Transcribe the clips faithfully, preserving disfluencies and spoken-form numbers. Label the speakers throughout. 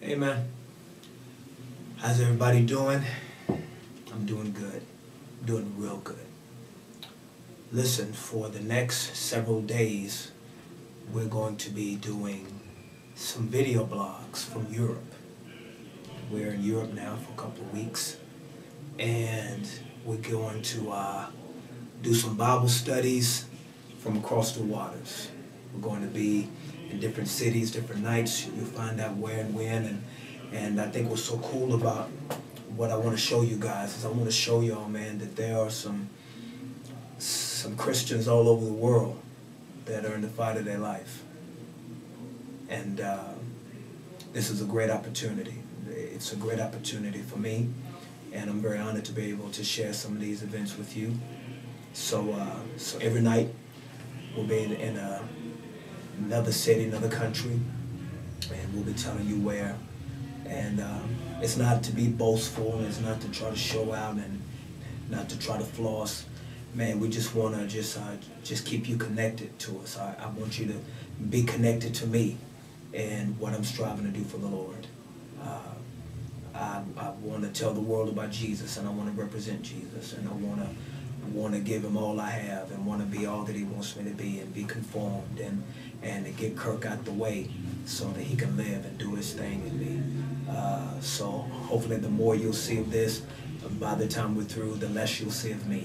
Speaker 1: Hey man, how's everybody doing? I'm doing good, doing real good. Listen, for the next several days, we're going to be doing some video blogs from Europe. We're in Europe now for a couple of weeks, and we're going to uh, do some Bible studies from across the waters. We're going to be in different cities, different nights. You'll find out where and when. And, and I think what's so cool about what I want to show you guys is I want to show y'all, man, that there are some, some Christians all over the world that are in the fight of their life. And uh, this is a great opportunity. It's a great opportunity for me, and I'm very honored to be able to share some of these events with you. So, uh, so every night we'll be in, in a, another city, another country, and we'll be telling you where. And um, it's not to be boastful, and it's not to try to show out, and not to try to floss. Man, we just want to just uh, just keep you connected to us. I, I want you to be connected to me and what I'm striving to do for the Lord. Uh, I, I want to tell the world about Jesus, and I want to represent Jesus, and I want to want to give him all I have, and want to be all that he wants me to be, and be conformed, and and to get Kirk out the way so that he can live and do his thing in me. Uh, so hopefully the more you'll see of this, by the time we're through, the less you'll see of me.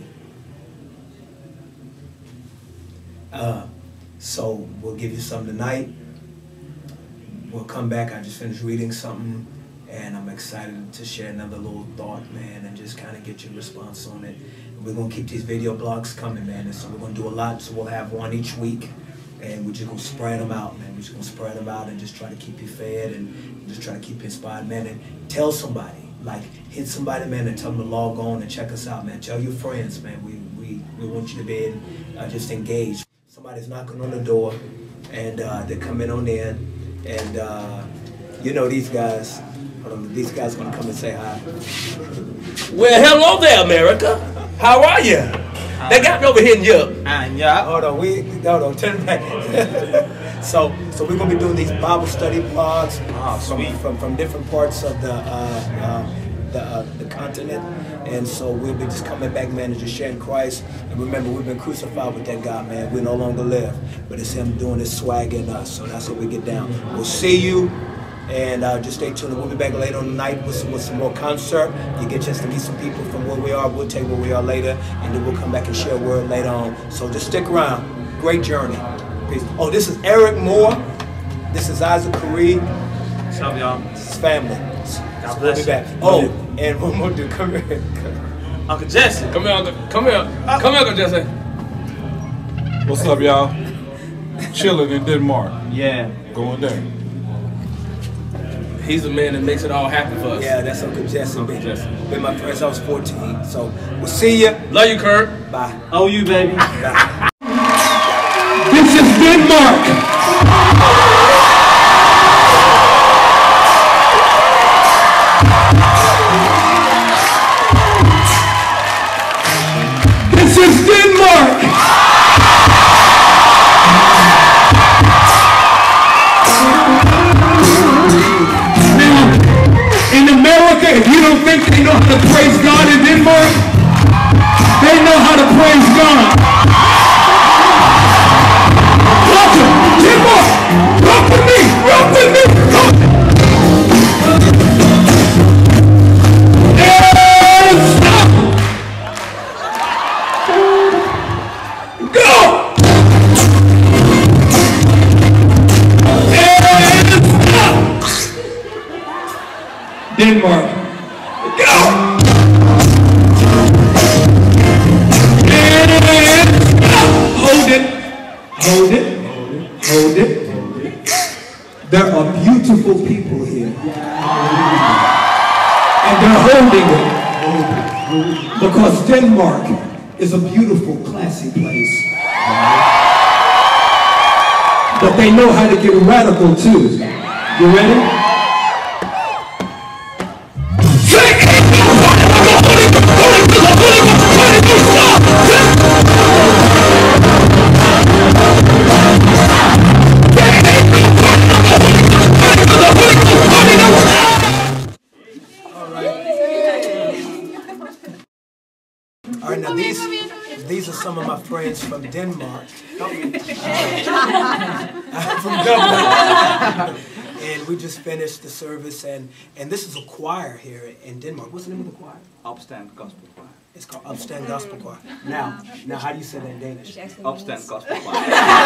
Speaker 1: Uh, so we'll give you some tonight. We'll come back. I just finished reading something, and I'm excited to share another little thought, man, and just kind of get your response on it. And we're going to keep these video blogs coming, man, and so we're going to do a lot. So we'll have one each week, and we're just going to spread them out, man. We're just going to spread them out and just try to keep you fed, and just try to keep you inspired, man. And tell somebody, like, hit somebody, man, and tell them to log on and check us out, man. Tell your friends, man. We, we, we want you to be in, uh, just engaged. Somebody's knocking on the door, and uh, they're coming on in, and uh, you know these guys. Hold on, these guys are gonna come and say hi.
Speaker 2: Well, hello there, America. How are you? Uh, they got me over here in Europe.
Speaker 1: Uh, yeah. Hold on, we hold on, turn it back. so, so we're gonna be doing these Bible study blogs oh, from, from from different parts of the uh, uh, the, uh, the continent, and so we'll be just coming back, man, and just sharing Christ. And remember, we've been crucified with that God, man. We no longer live, but it's Him doing His swag in us. So that's what we get down. We'll see you. And uh, just stay tuned. We'll be back later on tonight with some, with some more concert. You get a chance to meet some people from where we are. We'll tell you where we are later, and then we'll come back and share a word later on. So just stick around. Great journey. Peace. Oh, this is Eric Moore. This is Isaac Curry.
Speaker 3: What's up, y'all?
Speaker 1: This is family.
Speaker 3: God
Speaker 1: so
Speaker 3: bless
Speaker 1: we'll be back. Oh, and one more dude. Come here.
Speaker 3: Uncle Jesse.
Speaker 2: Come here, Uncle. Come here. Uh, Come here, Uncle Jesse.
Speaker 4: What's up, y'all? Chilling in Denmark.
Speaker 3: Yeah.
Speaker 4: Going there.
Speaker 2: He's the man that makes it all happen for us.
Speaker 1: Yeah, that's Uncle Jesse.
Speaker 2: Uncle Jesse.
Speaker 1: Been my friend since I was fourteen. So we'll see you.
Speaker 2: Love you, Kirk.
Speaker 1: Bye.
Speaker 3: Oh, you, baby.
Speaker 1: Bye.
Speaker 4: This is Denmark. This is Denmark. In America, if you don't think they know how to praise God in Denmark, they know how to praise God. Welcome, Denmark! Rock with me! Rock with me! Come. And stop! Go! And stop! Denmark. Go! And stop! Hold it. Hold it. Hold it. Hold it. There are beautiful people here. And they're holding it. Because Denmark is a beautiful, classy place. But they know how to get radical too. You ready? Holy Ghost!
Speaker 1: some of my friends from Denmark. I'm from Dublin. And we just finished the service, and, and this is a choir here in Denmark. What's the name of the choir?
Speaker 3: Upstand Gospel Choir.
Speaker 1: It's called Upstand Gospel Choir. Now, now, how do you say that in Danish?
Speaker 3: Upstand Gospel Choir.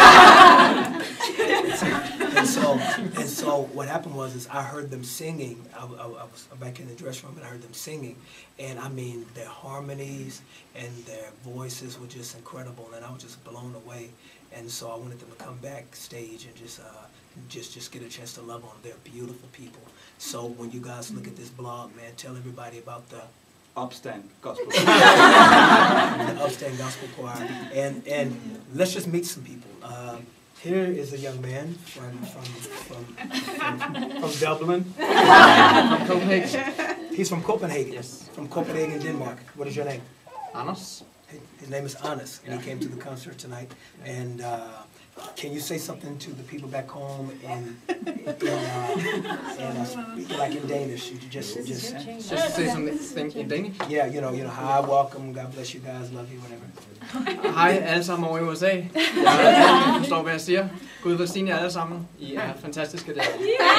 Speaker 1: and so, and so, what happened was, is I heard them singing. I, I, I was back in the dress room, and I heard them singing, and I mean, their harmonies and their voices were just incredible, and I was just blown away. And so, I wanted them to come backstage and just, uh, just, just get a chance to love on them. They're beautiful people. So, when you guys look at this blog, man, tell everybody about the
Speaker 3: Upstand Gospel Choir.
Speaker 1: the Upstand Gospel Choir, and and let's just meet some people. Uh, here is a young man from from from, from, from Dublin.
Speaker 5: From Copenhagen.
Speaker 1: He's from Copenhagen.
Speaker 5: Yes.
Speaker 1: From Copenhagen, Denmark. What is your name?
Speaker 5: Anders.
Speaker 1: His name is Anders, and he came to the concert tonight. And uh, can you say something to the people back home in, in, uh, in uh, speak like in Danish? You just, just,
Speaker 5: Just say something in Danish.
Speaker 1: yeah, you know, you know, hi, welcome, God bless you guys, love you, whatever.
Speaker 5: Hej alle sammen over i U S A. Jeg forstår, hvad jeg siger. Gud velsigne jer alle sammen. I er fantastiske der.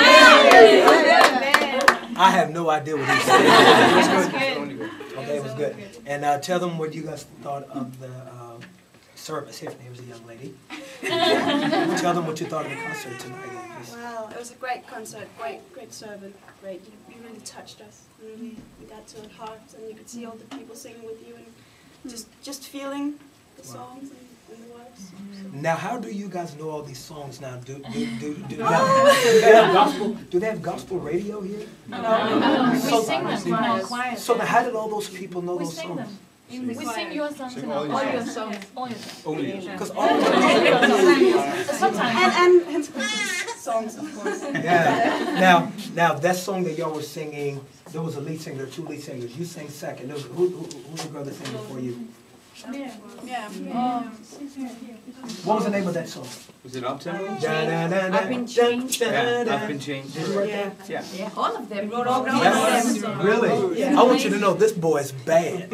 Speaker 1: I have no idea what he said.
Speaker 5: It was good. It was only good.
Speaker 1: Okay, it was good. And uh, tell them what you guys thought of the uh, service. Here, here's a young lady. Tell them what you thought of the concert tonight.
Speaker 6: Wow, it was a great concert, great, great servant, great. You, you really touched us. Really, we got to our hearts, and you could see all the people singing with you, and just, just feeling the songs and, and the words. So.
Speaker 1: Now, how do you guys know all these songs now? Do do do do, now, do they have gospel? Do they have gospel radio here?
Speaker 6: No,
Speaker 7: no, no.
Speaker 1: So,
Speaker 7: We sing them in our choir.
Speaker 1: so now how did all those people know
Speaker 7: We
Speaker 1: those
Speaker 7: sing
Speaker 1: songs?
Speaker 7: them. We sing your songs
Speaker 8: Sing
Speaker 7: and
Speaker 8: all
Speaker 7: all
Speaker 8: your
Speaker 7: your
Speaker 8: songs.
Speaker 7: songs. All your songs.
Speaker 3: Only you.
Speaker 1: Because all of them.
Speaker 7: Sometimes.
Speaker 6: And, and Hans Christian's songs, of course.
Speaker 1: Yeah. Now, now that song that y'all were singing, there was a lead singer, two lead singers. You sang second. There was, who, who, who's the girl that sang before you?
Speaker 6: Yeah.
Speaker 7: Oh.
Speaker 1: What was the name of that song?
Speaker 3: Was it Uptown?
Speaker 7: I've been changed.
Speaker 3: Yeah, I've been changed.
Speaker 6: Yeah.
Speaker 3: Yeah.
Speaker 7: Yeah, all of them. Wrote all of
Speaker 1: Yes.
Speaker 7: them.
Speaker 1: Really? I want you to know this boy is bad.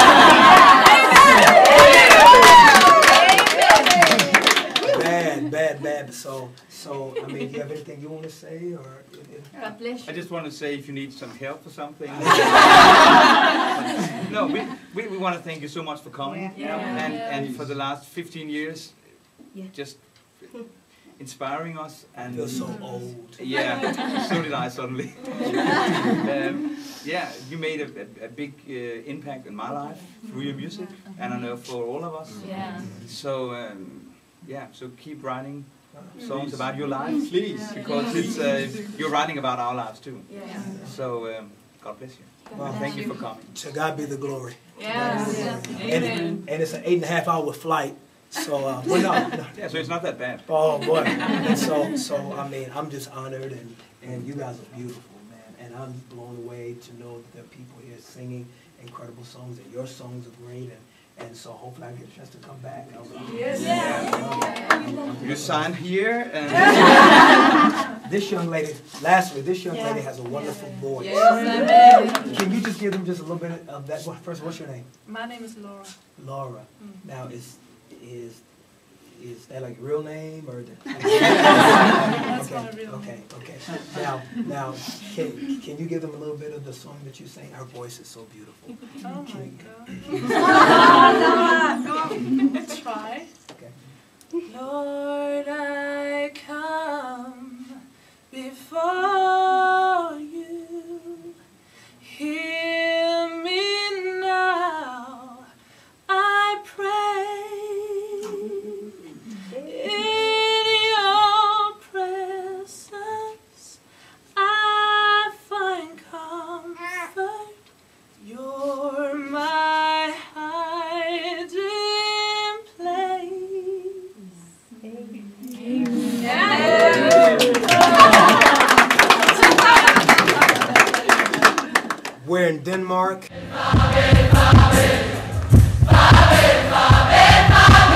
Speaker 1: Bad, bad, bad. So, so I mean, do you have anything you want to say, or?
Speaker 7: God bless
Speaker 3: I
Speaker 7: you.
Speaker 3: just want to say if you need some help or something. No, we, we, we want to thank you so much for coming.
Speaker 7: Yeah.
Speaker 3: And,
Speaker 7: Yeah.
Speaker 3: and for the last fifteen years,
Speaker 7: Yeah.
Speaker 3: just inspiring us.
Speaker 1: I
Speaker 3: And
Speaker 1: feel so old.
Speaker 3: yeah, so did I suddenly. um, yeah, you made a, a, a big uh, impact in my life through your music, and I know for all of us.
Speaker 7: Yeah.
Speaker 3: So um, yeah, so keep writing songs about your life, please, because it's uh, you're writing about our lives too.
Speaker 7: Yeah.
Speaker 3: So um, God bless you.
Speaker 1: Well,
Speaker 3: Thank you for coming.
Speaker 1: To God be the glory.
Speaker 7: Yeah.
Speaker 1: And, and it's an eight and a half hour flight. So, uh, well, no, no.
Speaker 3: Yeah, so it's not that bad.
Speaker 1: Oh boy. And so, so I mean, I'm just honored, and, and you guys are beautiful, man. And I'm blown away to know that there are people here singing incredible songs, and your songs are great, and, and so hopefully I get a chance to come back.
Speaker 7: Yes.
Speaker 3: Yeah. You signed here, and
Speaker 1: This young lady, lastly, this young lady has a wonderful voice.
Speaker 7: Yes.
Speaker 1: Can you just give them just a little bit of that? First, what's your name?
Speaker 6: My name is Laura.
Speaker 1: Laura. Now, is is is that like real name or? The,
Speaker 6: That's
Speaker 1: okay,
Speaker 6: my real
Speaker 1: okay,
Speaker 6: name.
Speaker 1: okay. Now, now, can can you give them a little bit of the song that you sang? Her voice is so beautiful.
Speaker 6: Oh my
Speaker 1: Can-
Speaker 6: God. Let's try.
Speaker 1: Okay.
Speaker 6: Lord, I come before you. Hear me now, I pray. In your presence, I find comfort. You're my hiding place.
Speaker 1: We're in Denmark.